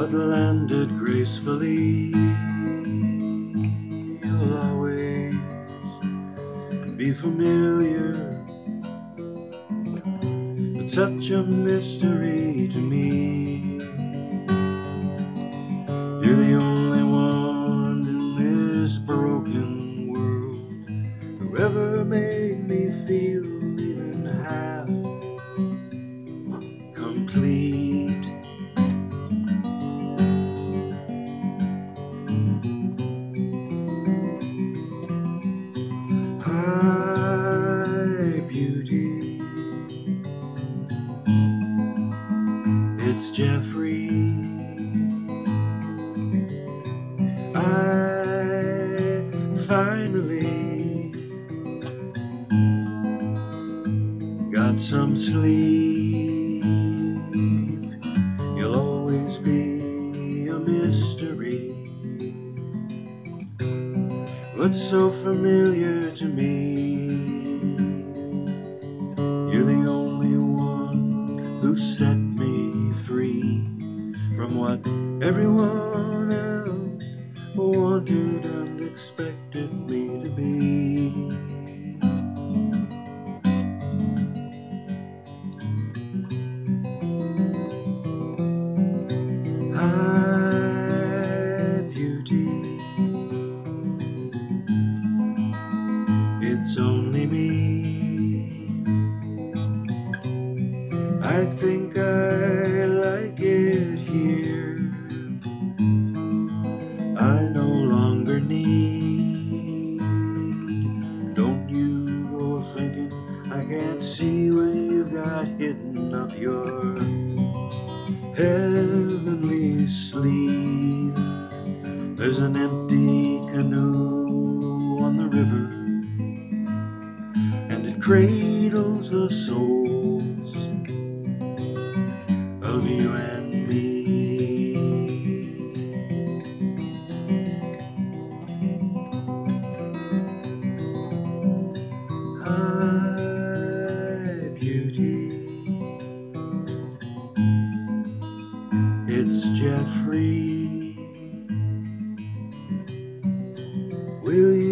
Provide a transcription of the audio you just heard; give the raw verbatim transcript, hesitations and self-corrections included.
but landed gracefully. You'll always be familiar, but such a mystery to me. You're the only one in this broken world who ever made me feel even half complete. Hi, beauty, it's Jeffrey. I finally got some sleep. You'll always be a mystery, but so familiar to me. You're the only one who set me free from what everyone else wanted and expected me to be. Hi, beauty, it's only me. I think I like it here. I no longer need. Don't you go thinking I can't see what you've got hidden up your heavenly sleeve. There's an empty canoe on the river, and it cradles the souls of you and me. Hi, beauty, it's Jeffrey. Will you